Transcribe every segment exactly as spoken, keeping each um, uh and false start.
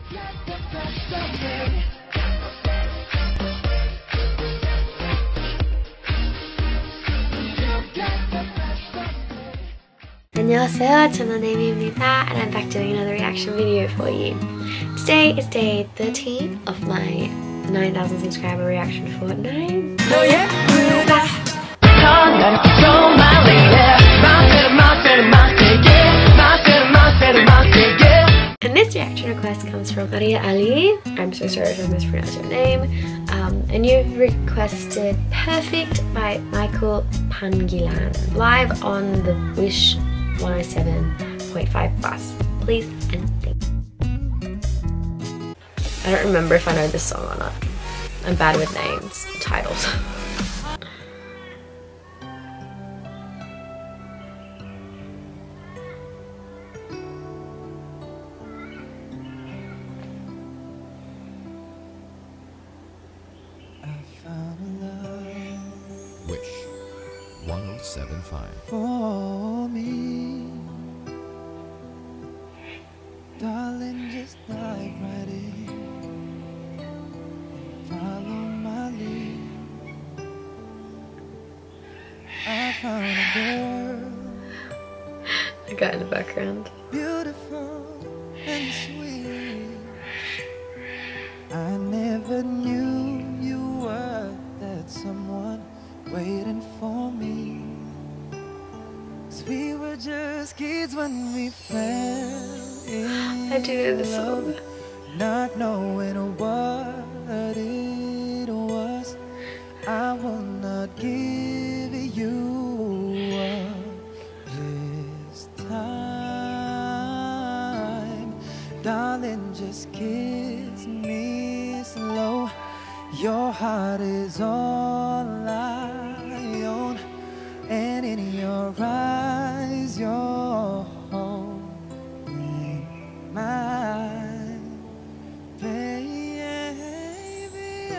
안녕하세요, 저는 amy입니다, and I'm back doing another reaction video for you. Today is day thirteen of my nine thousand subscriber reaction to Fortnite. Oh yeah! And this reaction request comes from Maria Ali. I'm so sorry if I mispronounced your name. Um, and you've requested Perfect by Michael Pangilian live on the Wish one oh seven point five bus. Please and thank you. I don't remember if I know this song or not. I'm bad with names, titles. Wish one oh seven point five. For me, darling, just dive right in, follow my lead. I found a girl, The guy in the background. beautiful and sweet. I never knew you were that someone waiting for me. 'Cause we were just kids when we fell in I do know this love, song. not knowing what it was. I will not give you up this time, darling. Just kiss me slow. Your heart is all I own, and in your eyes you're holding mine, baby.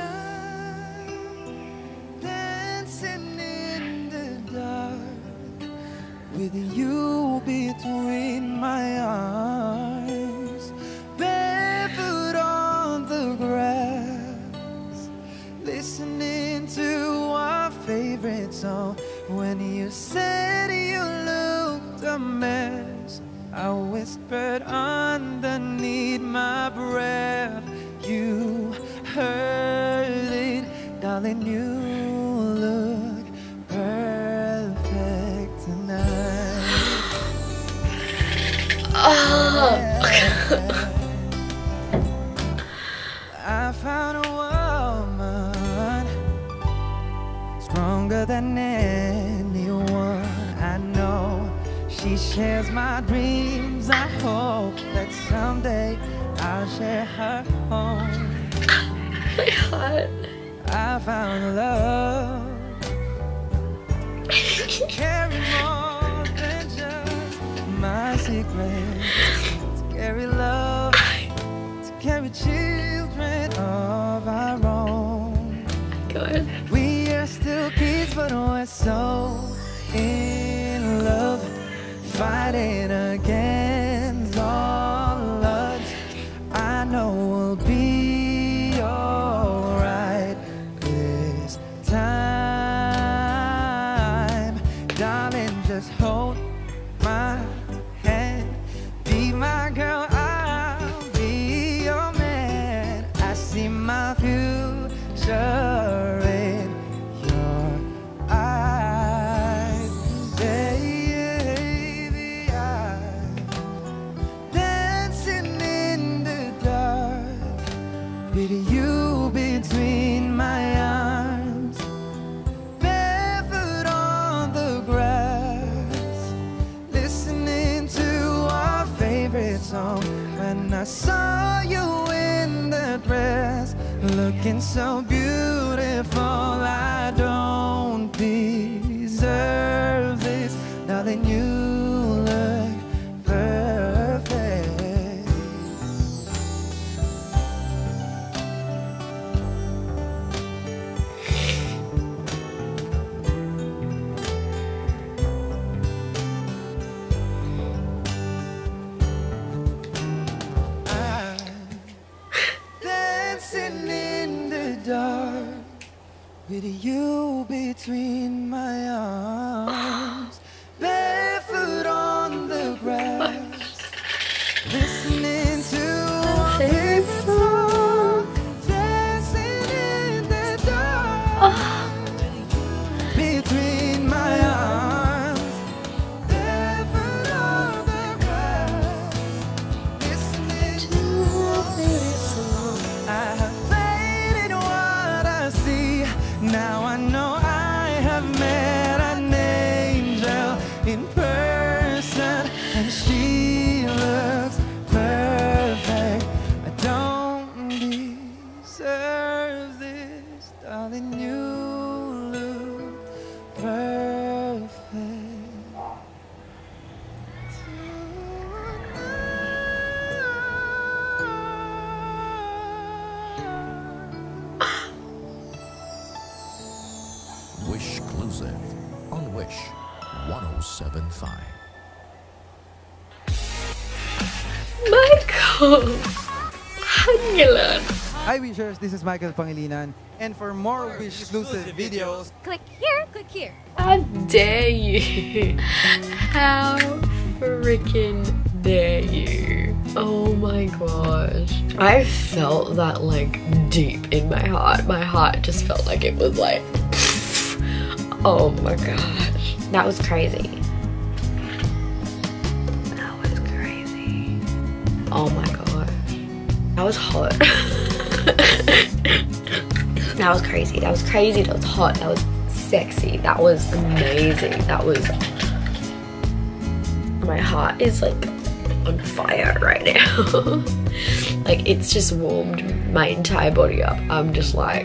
I'm dancing in the dark with you between my arms, barefoot on the grass, listening to our favorite song. When you said you looked a mess, I whispered underneath my breath. You heard it, darling. You look perfect tonight. Oh. I found a woman stronger than anyone I know. She shares my dreams. I hope that someday I'll share her home. My heart. I found love carry more than just my secret, to carry love, to carry children of our own. God. We are still kids, but we're so in love, fighting against all odds. I know we'll be alright this time, darling. Just hold my hand, be my girl, I'll be your man. I see my future in your eyes, baby. I'm dancing in the dark with you between my arms, barefoot on the grass, listening to our favorite song. When I saw you in the dress, looking so beautiful, I don't deserve this, darling. You look perfect. with you between my arms, barefoot on the grass, listening to our favorite song, dancing in the dark, Oh. between my arms, barefoot on the grass, listening to our favorite song. I have faith in what I see. Now I know I have met an angel in person, and she looks perfect. I don't deserve this, darling. You look perfect. Wish exclusive on Wish one oh seven point five. Michael Pangilian. Hi Wishers, this is Michael Pangilian, and for more Wish exclusive videos, Click here, click here. How dare you? How freaking dare you? Oh my gosh. I felt that like deep in my heart. My heart just felt like it was like, oh my gosh. That was crazy. That was crazy. Oh my gosh. That was hot. That was crazy. That was crazy. That was hot. That was sexy. That was amazing. That was... My heart is like on fire right now. Like it's just warmed my entire body up. I'm just like,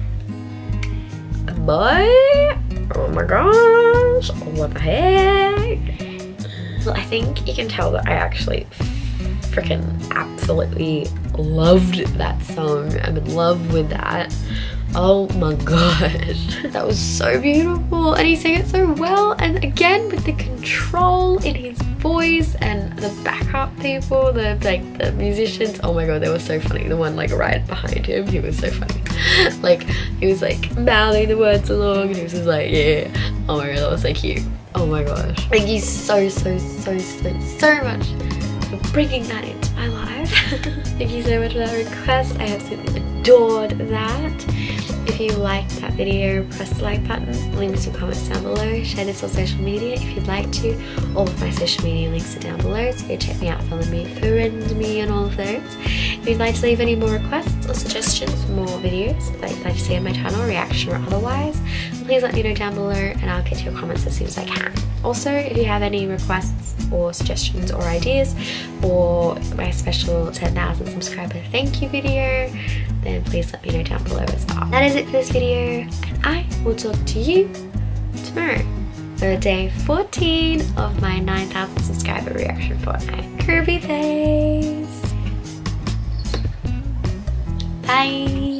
boy, oh my gosh, what the heck? Well, I think you can tell that I actually freaking absolutely loved that song. I'm in love with that. Oh my gosh, that was so beautiful, and he sang it so well, and again with the control in his voice and the backup people, the like the musicians. Oh my god, they were so funny. The one like right behind him, he was so funny. Like he was like mouthing the words along, and he was just like, yeah. Oh my god, that was so cute. Oh my gosh, thank you so so so so so much for bringing that into my life. Thank you so much for that request. I absolutely adored that. If you liked that video, press the like button, leave me some comments down below, share this on social media if you'd like to. All of my social media links are down below, so go check me out, follow me, friend me and all of those. If you'd like to leave any more requests or suggestions for more videos that you'd like to see on my channel, reaction or otherwise, please let me know down below and I'll get to your comments as soon as I can. Also, if you have any requests or suggestions or ideas for my special ten thousand subscriber thank you video, then please let me know down below as well. That is it for this video, and I will talk to you tomorrow for day fourteen of my nine thousand subscriber reaction fortnight. Kirby face. Bye.